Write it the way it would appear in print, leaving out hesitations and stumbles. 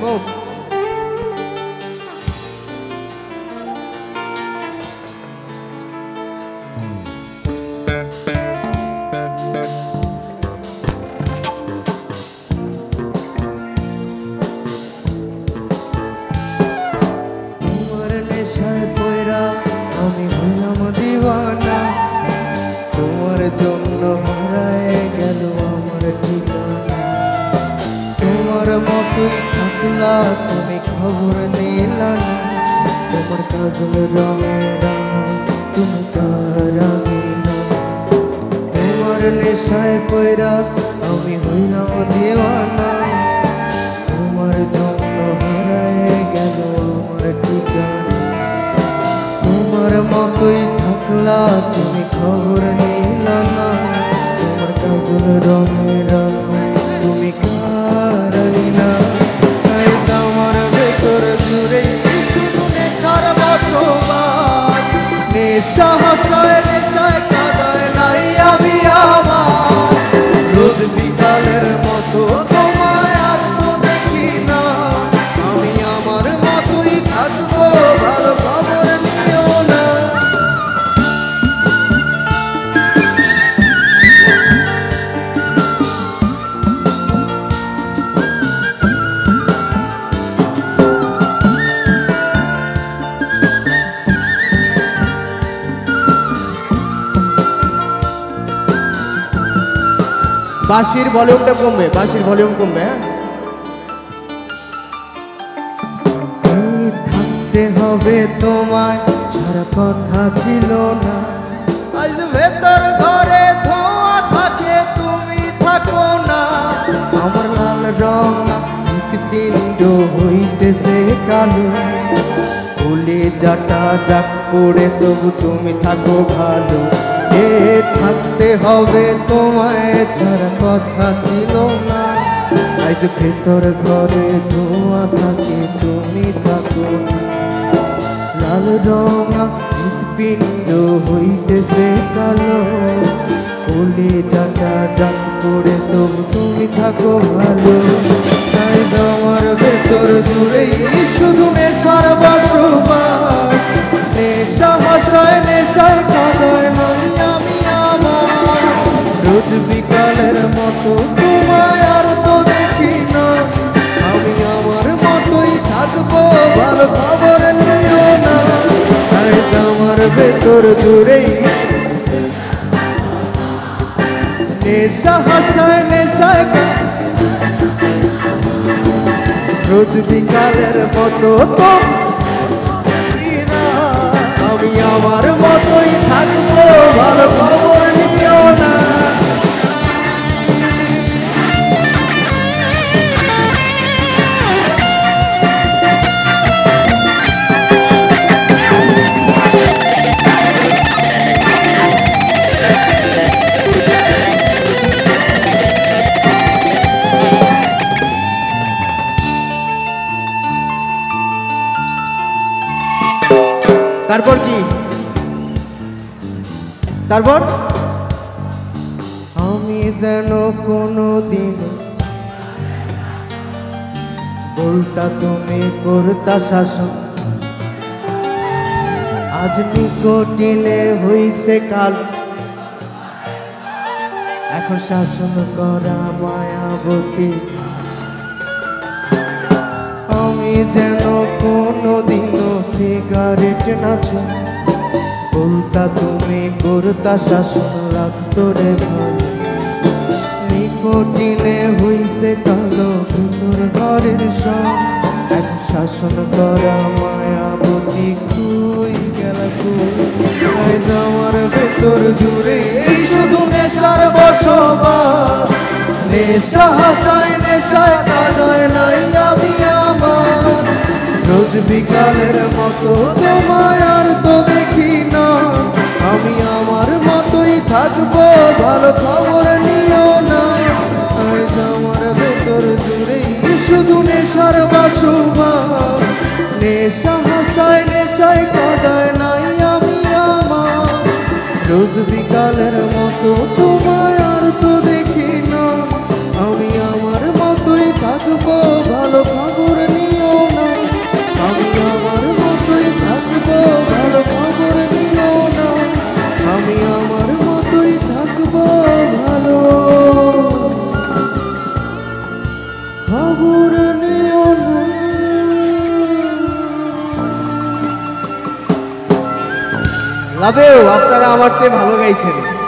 মুখ তুমি খবর নিলা না তোমার কাজল রঙের তুমি কারামি না তোমার নেশায় পয়রা আমি হইলাম দিওয়ানা তোমার জন্য হারায় গেল আমার ঠিকানা তোমার মতোই থাকলা তুমি খবর নিলা না তোমার কাজল রঙের তুমি কারামি না নেশা হাসায় নেশায় কাঁদায় নাই আমি আমার রোজ বিকালের মতো তোমায় আর তো দেখি না আমি আমার মতোই থাকবো ভালো খবর নিও না বাঁশির ভলিউমটা কমবে বাঁশির ভলিউম কমবে থাকতে হবে তোমার ছাড়া কথা ছিল না আজ ভেতর ঘরে ধোঁয়া থাকে তুমি থাকো না আমার লাল রং হৃৎপিণ্ড হইতেছে কালো ফুলে যাটা যাক পড়ে তবু তুমি থাকো ভালো থাকতে হবে তোমায় ছাড়া কথা ছিল না আজ ভেতর ঘরে ধোঁয়া থাকে তুমি থাকো না লাল রঙা হৃৎপিণ্ড হইতেছে কালো ফুলে যাটা যাক পড়ে তবু তুমি থাকো ভালো তাই তোমার ভেতর জুড়েই শুধু নেশার বসবাস নেশা হাসায় নেশায় কাঁদায় নাই আমি আমার রোজ বিকালের মতো তোমায় আর তো দেখি না আমি আমার মতোই থাকবো ভালো খবর নিও না তাই তোমার ভেতর জুড়েই নেশা হাসায় নেশায় রোজ বিকালের মতো আমি আমার মতোই থাকবো ভালো খবর নিও না তারপর কি তারপর আমি যেন কোনো দিন বলতা তুমি করতা শাসন আজ নিকটিনে হইছে কাল এখন শাসন করা মায়াবতী আমি যেন কোনো দিনও সিগারেট নাচো বলতা তুমি করতা শাসন লাগতো রে ভালো নিকটিনে হইছে কালো ভিতর ঘরের সব এক শাসন করা মায়াবতী কই গেল কই আমার ভেতর জুড়ে শুধু নেশার বসবাস নেশা হাসায় নেশায় কাঁদায় নাই আমি আমার রোজ বিকালের মতো তোমায় আর তো দেখি না আমি আমার মতোই থাকবো ভালো খবর নিও না আজ আমার ভেতর জুড়েই শুধু নেশার বসবাস নেশা হাসায় নেশায় কাঁদায় নাই আমি আমার রোজ বিকালের মতো তোমায় আর তো দেখি না আমি আমার মতোই থাকবো ভালো খবর নিও খবর নিও না। লাভেও আপনারা আমার চেয়ে ভালো গাইছেন।